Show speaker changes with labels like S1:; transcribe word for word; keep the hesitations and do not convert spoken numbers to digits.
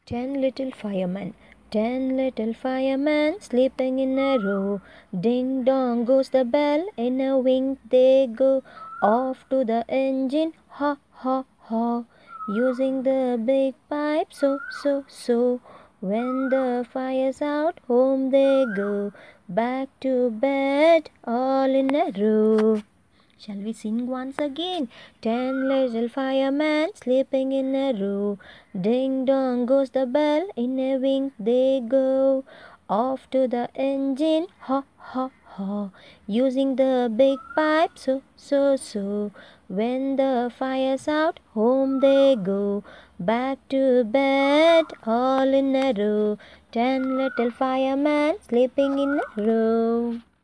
S1: Ten little firemen, ten little firemen sleeping in a row. Ding dong goes the bell, in a wink they go. Off to the engine, ha ha ha. Using the big pipe, so so so. When the fire's out, home they go. Back to bed, all in a row. Shall we sing once again? Ten little firemen sleeping in a row. Ding dong goes the bell, in a wink they go. Off to the engine, ha ha ha. Using the big pipe, so so so. When the fire's out, home they go. Back to bed, all in a row. Ten little firemen sleeping in a row.